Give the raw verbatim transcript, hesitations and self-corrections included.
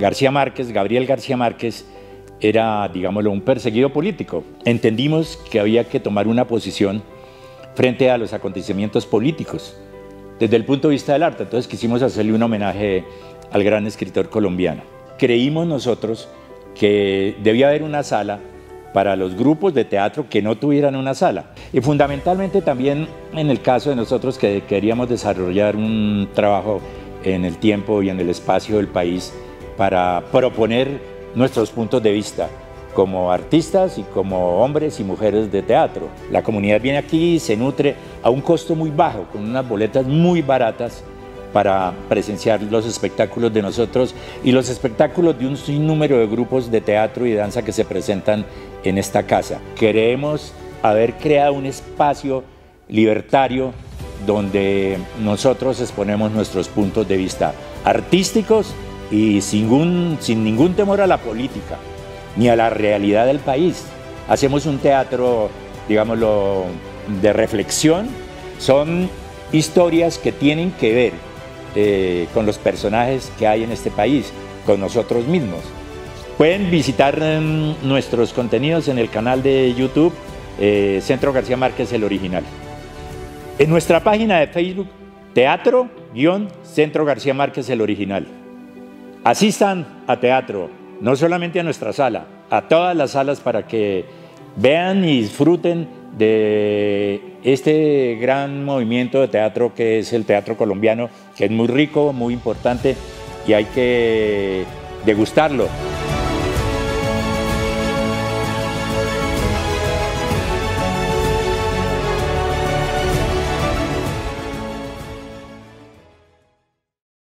García Márquez, Gabriel García Márquez, era, digámoslo, un perseguido político. Entendimos que había que tomar una posición frente a los acontecimientos políticos, desde el punto de vista del arte. Entonces quisimos hacerle un homenaje al gran escritor colombiano. Creímos nosotros que debía haber una sala para los grupos de teatro que no tuvieran una sala. Y fundamentalmente también en el caso de nosotros que queríamos desarrollar un trabajo en el tiempo y en el espacio del país para proponer nuestros puntos de vista como artistas y como hombres y mujeres de teatro. La comunidad viene aquí y se nutre a un costo muy bajo, con unas boletas muy baratas para presenciar los espectáculos de nosotros y los espectáculos de un sinnúmero de grupos de teatro y danza que se presentan en esta casa. Queremos haber creado un espacio libertario donde nosotros exponemos nuestros puntos de vista artísticos y sin, un, sin ningún temor a la política ni a la realidad del país. Hacemos un teatro, digámoslo, de reflexión. Son historias que tienen que ver eh, con los personajes que hay en este país, con nosotros mismos. Pueden visitar eh, nuestros contenidos en el canal de YouTube, eh, Centro García Márquez, el original. En nuestra página de Facebook, Teatro-Centro García Márquez, el original. Asistan a teatro, no solamente a nuestra sala, a todas las salas para que vean y disfruten de este gran movimiento de teatro que es el teatro colombiano, que es muy rico, muy importante y hay que degustarlo.